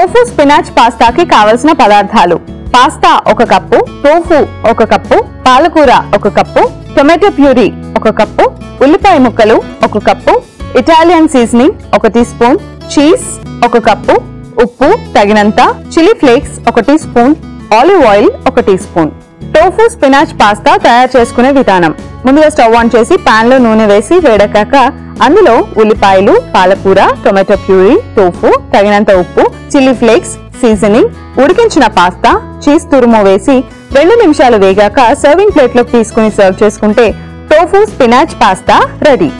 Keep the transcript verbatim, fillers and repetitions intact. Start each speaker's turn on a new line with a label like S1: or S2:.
S1: Tofu spinach పాస్తాకి కావలసిన పదార్థాలు: pasta ఒక కప్పు, టోఫు ఒక కప్పు, పాలకూర ఒక కప్పు, టొమాటో ప్యూరీ ఒక కప్పు, ఉల్లిపాయ ముక్కలు ఒక కప్పు, ఇటాలియన్ సీజనింగ్ ఒక టీ స్పూన్, చీజ్ ఒక కప్పు, ఉప్పు తగినంత, చిల్లీ ఫ్లేక్స్ ఒక టీ స్పూన్, ఆలివ్ ఆయిల్ ఒక teaspoon. Tofu spinach pasta తయారు చేసుకునే విధానం: ముందుగా స్టవ్ ఆన్ చేసి పాన్ లో నూనె వేసి వేడెక్కాక అందులో ఉల్లిపాయలు, పాలకూర, టొమాటో ప్యూరీ, టోఫు, తగినంత ఉప్పు, చిల్లీ ఫ్లేక్స్, సీజనింగ్, ఉడికించిన పాస్తా, చీజ్ తురుము వేసి రెండు నిమిషాలు వేగాక సర్వింగ్ ప్లేట్ లోకి తీసుకుని సర్వ్ చేసుకుంటే టోఫు స్పినాచ్ పాస్తా రెడీ.